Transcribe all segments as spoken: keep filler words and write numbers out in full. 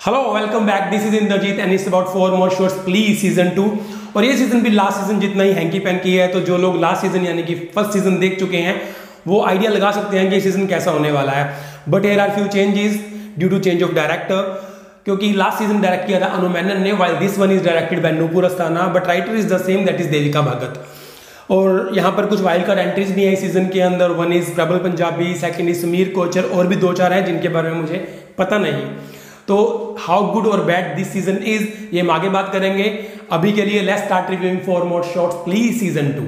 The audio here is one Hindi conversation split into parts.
Hello welcome back, this is Indrajeet and it's about four more shots please season two. और ये सीजन भी लास्ट सीजन जितना ही हैंकी पैंकी है, तो जो लोग लास्ट सीजन यानी कि फर्स्ट सीजन देख चुके हैं वो आइडिया लगा सकते हैं कि ये सीजन कैसा होने वाला है। But here are few changes due to change of director, क्योंकि लास्ट सीजन डायरेक्ट किया था अनु मेनन ने, while this one is directed by Nupur Asthana, but writer is the same, that is Devika Bhagat. और यहाँ पर कुछ वाइल्ड कार्ड एंट्रीज भी हैं इस सीजन के अंदर। One is Prabal Punjabi, second is Sameer Kochar, और भी दो चार हैं जिनके बारे में मुझे पता नहीं। तो हाउ गुड और बैड दिस सीजन इज, ये हम आगे बात करेंगे। अभी के लिए let's start reviewing four more shorts please season two.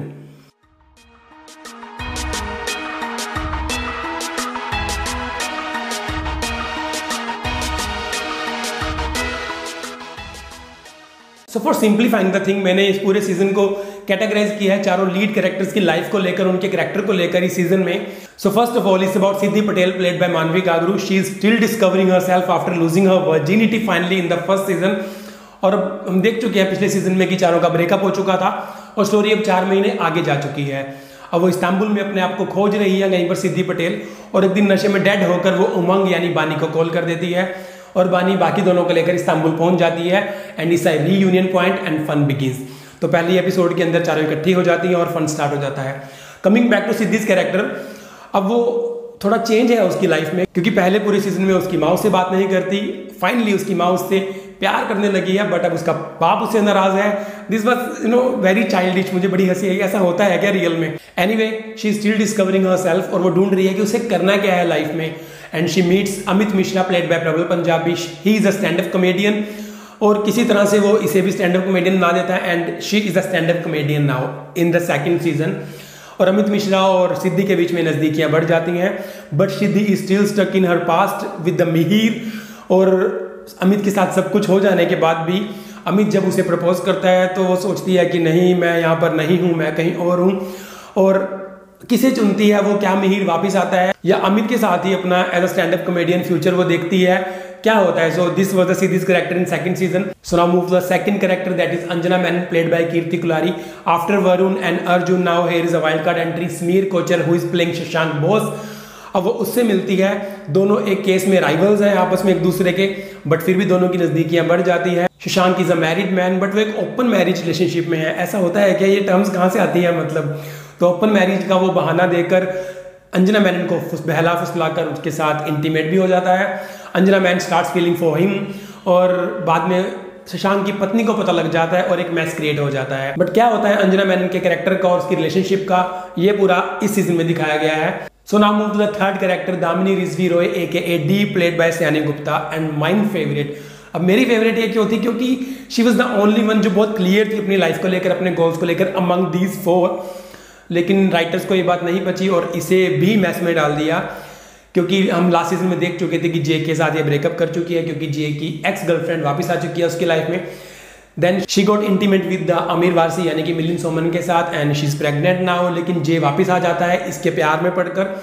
So for simplifying the thing, मैंने इस पूरे सीजन को कैटेगराइज किया है चारों लीड कैरेक्टर्स की लाइफ को लेकर, उनके कैरेक्टर को लेकर इस सीजन में। So first of all it's about Siddhi Patel played by Manvi Gagroo. She is still discovering herself after losing her virginity finally in the first season. और हम देख चुके हैं पिछले सीजन में कि चारों का ब्रेकअप हो चुका था और स्टोरी अब चार महीने आगे जा चुकी है। अब वो इस्तांबुल में अपने आप को खोज रही है कहीं पर सिद्धि पटेल, और एक दिन नशे में डेड होकर वो उमंग यानी बानी को कॉल कर देती है और बानी बाकी दोनों को लेकर इस्तांबुल पहुंच जाती है and it's a reunion point and fun begins. तो पहले एपिसोड के अंदर चारों इकट्ठी हो जाती हैं और फन स्टार्ट हो जाता है। Coming back to Siddhi's character, अब वो थोड़ा चेंज है उसकी लाइफ में, क्योंकि पहले पूरे सीजन में उसकी माँ उससे बात नहीं करती, फाइनली उसकी माँ उससे प्यार करने लगी है, बट अब उसका बाप उससे नाराज है। This was you know very childish, मुझे बड़ी हंसी आई, ऐसा होता है क्या रियल में? Anyway she is still discovering herself, और वो ढूंढ रही है कि उसे करना क्या है लाइफ में। And she meets Amit Mishra played by Prabal Punjabi. He is a stand up comedian, और किसी तरह से वो इसे भी स्टैंड अप कॉमेडियन बना देता है and she is a stand up comedian now in the second season. और अमित मिश्रा और सिद्धि के बीच में नजदीकियां बढ़ जाती हैं, but Siddhi is still stuck in her past with the Mihir. और अमित के साथ सब कुछ हो जाने के बाद भी अमित जब उसे प्रपोज करता है तो वो सोचती है कि नहीं, मैं यहाँ पर नहीं हूँ, मैं कहीं और हूँ। और किसे चुनती है वो? क्या मिहिर वापस आता है या अमित के साथ ही अपना as a stand up comedian future वो देखती है? क्या होता है? So this was the Siddhi's character in second season. So now move the second character, that is Anjana Menon played by Kirti Kulhari. After Varun and Arjun, now here is a wild card entry, Sameer Kochar who is playing Shashank Bose. अब वो उससे मिलती है, दोनों एक केस में राइवल्स हैं आपस में एक दूसरे के, बट फिर भी दोनों की नजदीकियां बढ़ जाती है। Shashank is a married man, but वो एक ओपन मैरिज रिलेशनशिप में है। ऐसा होता है क्या? ये टर्म्स कहाँ से आती है मतलब? तो ओपन मैरिज का वो बहाना देकर अंजना मेनन को बहला फुसलाकर उसके साथ इंटीमेट भी हो जाता है। Anjana Menon starts feeling for him, और बाद में शशांक की पत्नी को पता लग जाता है और एक मैस क्रिएट हो जाता है। बट क्या होता है अंजना मेनन के कैरेक्टर का और उसकी रिलेशनशिप का, ये पूरा इस सीजन में दिखाया गया है। So now move to the third character, Damini Rizvi Roy aka D played by Sayani Gupta and mine favourite. अब मेरी फेवरेट ये क्यों थी? क्योंकि she was the only one जो बहुत क्लियर थी अपनी लाइफ को लेकर, अपने गोल्स को लेकर अमंग दीज फोर। लेकिन राइटर्स को ये बात नहीं बची और इसे भी मैस में डाल दिया, क्योंकि हम लास्ट सीजन में देख चुके थे कि जे के साथ ये ब्रेकअप कर चुकी है, क्योंकि जे की एक्स गर्लफ्रेंड वापस आ चुकी है उसकी लाइफ में। Then she got intimate with the Aamir Warsi यानी कि मिलिंद सोमन के साथ, and she is pregnant now. लेकिन जे वापस आ जाता है इसके प्यार में पड़कर।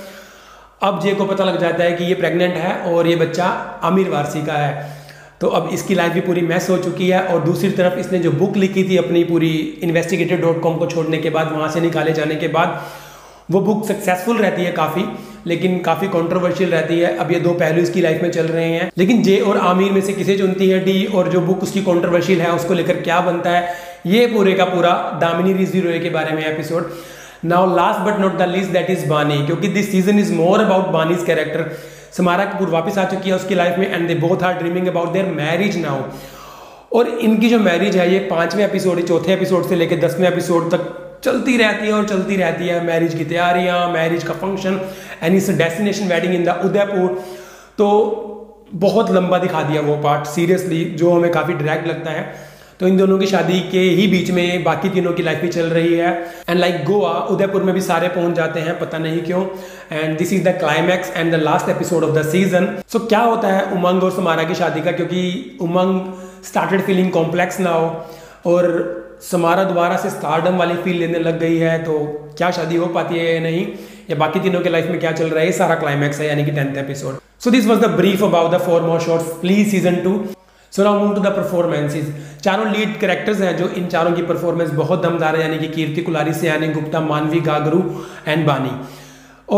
अब जे को पता लग जाता है कि ये प्रेग्नेंट है और ये बच्चा आमिर वारसी का है। तो अब इसकी लाइफ भी पूरी मैस हो चुकी है। और दूसरी तरफ इसने जो बुक लिखी थी अपनी पूरी इन्वेस्टिगेटिव डॉट कॉम को छोड़ने के बाद, वहाँ से निकाले जाने के बाद, वो बुक सक्सेसफुल रहती है काफ़ी, लेकिन काफ़ी कंट्रोवर्शियल रहती है। अब ये दो पहलू इसकी लाइफ में चल रहे हैं, लेकिन जे और आमिर में से किसे चुनती है डी, और जो बुक उसकी कंट्रोवर्शियल है उसको लेकर क्या बनता है, ये पूरे का पूरा दामिनी रिजवी रॉय के बारे में episode. Now last but not the least, that is Bani, क्योंकि this season is more about Bani's character. Samara Kapoor वापस आ चुकी है उसकी लाइफ में and they both are dreaming about their marriage now. और इनकी जो मैरिज है ये पांचवें एपिसोड, चौथे एपिसोड से लेकर दसवें एपिसोड तक चलती रहती है और चलती रहती है। मैरिज की तैयारियां, मैरिज का function, and it's destination wedding in the Udaipur. तो बहुत लंबा दिखा दिया वो पार्ट सीरियसली, जो हमें काफ़ी ड्रैग लगता है। तो इन दोनों की शादी के ही बीच में बाकी तीनों की लाइफ भी चल रही है। एंड लाइक गोवा, उदयपुर में भी सारे पहुंच जाते हैं, पता नहीं क्यों। And this is the climax and the last episode of the season. सो क्या होता है उमंग और समारा की शादी का? क्योंकि Umang started feeling complex now और समारा दोबारा से स्टारडम वाली फील लेने लग गई है। तो क्या शादी हो पाती है या नहीं, या बाकी तीनों के लाइफ में क्या चल रहा है, सारा क्लाइमैक्स है यानी कि tenth episode. So this was the brief about the four more shorts please season two. So now move to the performances. चारों लीड कैरेक्टर्स हैं जो इन चारों की परफॉर्मेंस बहुत दमदार है, यानी कि कीर्ति कुलारी, सयानी गुप्ता, मानवी गागरू एंड बानी। और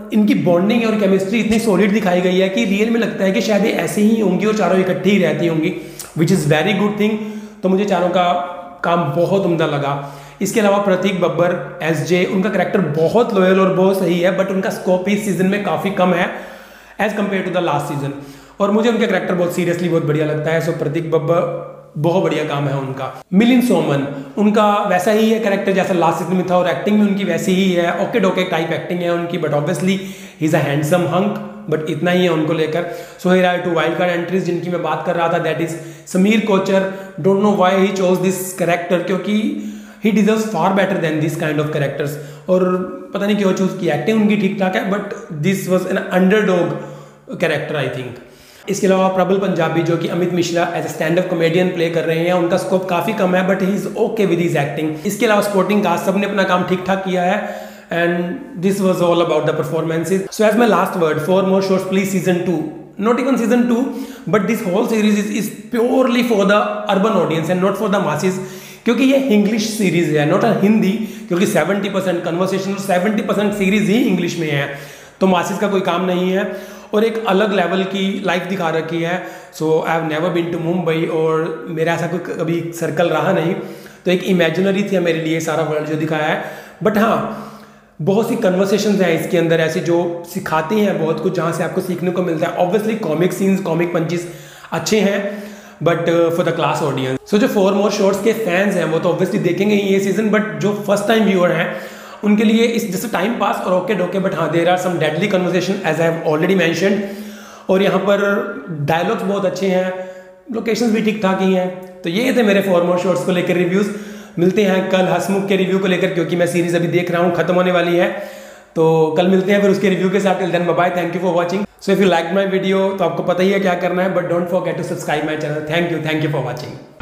और इनकी बॉन्डिंग और केमिस्ट्री इतनी सॉलिड दिखाई गई है कि रियल में लगता है कि शायद ये ऐसे ही होंगी और चारों इकट्ठी ही रहती होंगी, which is very good thing. तो मुझे चारों का काम बहुत उम्दा लगा। इसके अलावा प्रतीक बब्बर एस जे, उनका करैक्टर बहुत लॉयल और बहुत सही है, बट उनका स्कोप इस सीजन में काफ़ी कम है as compare to the last season, और मुझे उनका करैक्टर बहुत सीरियसली बहुत बढ़िया लगता है। सो प्रतीक बब्बर बहुत बढ़िया काम है उनका। मिलिंद सोमन, उनका वैसा ही है कैरेक्टर जैसा लास्ट सीजन में था, और एक्टिंग में उनकी वैसी ही है, ओके डोके टाइप एक्टिंग है उनकी, but obviously he is a handsome hunk, but इतना ही है उनको लेकर। So here are two wild card entries जिनकी मैं बात कर रहा था, that is Sameer Kochar. Don't know why he chose this character, क्योंकि he deserves far better than this kind of characters, और पता नहीं क्यों चूज की। एक्टिंग उनकी ठीक ठाक है, but this was an underdog character I think. इसके अलावा प्रबल पंजाबी जो कि Amit Mishra as a stand up comedian play कर रहे हैं, उनका स्कोप काफी कम है, but he is okay with his acting. इसके अलावा स्पोर्टिंग कास्ट सबने अपना काम ठीक ठाक किया है, and this was all about the performances. So as my last word, four more शोज please season two, not even season two, but this whole series is is purely for the urban audience and not for the masses, क्योंकि ये इंग्लिश सीरीज है, नॉट अ हिंदी, क्योंकि सेवेंटी परसेंट कन्वर्सेशन और सेवेंटी परसेंट सीरीज ही इंग्लिश में है, तो मासेस का कोई काम नहीं है, और एक अलग लेवल की लाइफ दिखा रखी है। So I have never been to Mumbai, और मेरा ऐसा कोई कभी सर्कल रहा नहीं, तो एक इमेजिनरी थी मेरे लिए सारा वर्ल्ड जो दिखाया है। बट हाँ, बहुत सी कन्वर्सेशंस हैं इसके अंदर ऐसी जो सिखाती हैं बहुत कुछ, जहाँ से आपको सीखने को मिलता है। Obviously comic scenes, comic punches अच्छे हैं, but for the class audience. So जो फोर मोर शॉर्ट्स के फैंस हैं वो तो ऑब्वियसली देखेंगे ही ये सीजन, बट जो फर्स्ट टाइम व्यूअर हैं उनके लिए इस जैसे टाइम पास और ओके डोके, बट हाँ there are some deadly conversation as I have already mentioned, और यहाँ पर डायलॉग्स बहुत अच्छे हैं, लोकेशंस भी ठीक ठाक ही हैं। तो ये थे मेरे फोर मोर शॉर्ट्स को लेकर रिव्यूज। मिलते हैं कल हसमुख के रिव्यू को लेकर, क्योंकि मैं सीरीज अभी देख रहा हूँ, खत्म होने वाली है, तो कल मिलते हैं फिर उसके रिव्यू के साथ। Till then bye bye, thank you for watching. So if you like my video तो आपको पता ही है क्या करना है, but don't forget to subscribe my channel. Thank you, thank you for watching.